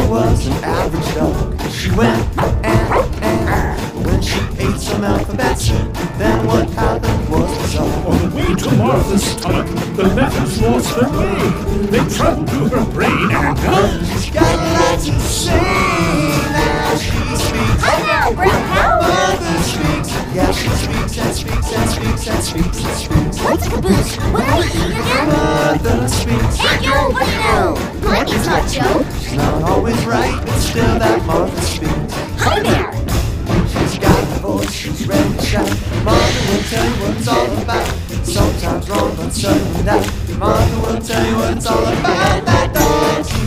was an average dog. She went and when she ate some alphabets, then what happened was bizarre. On the way to Martha's stomach, the letters lost their way. They traveled to her brain and she's got a lot to say now. She speaks. Hello, brown cow. Mother speaks. Yeah, she speaks and speaks and speaks and speaks and speaks. What's a caboose? What are we eating again? Mother speaks. Hey, Joe, what do you know? Monkey's not Joe. She's not always right, but still that Martha speaks. Hi there. She's got a voice, she's ready to shout. Martha will tell you what it's all about. Sometimes wrong, but certainly not. Martha will tell you what it's all about. That dog,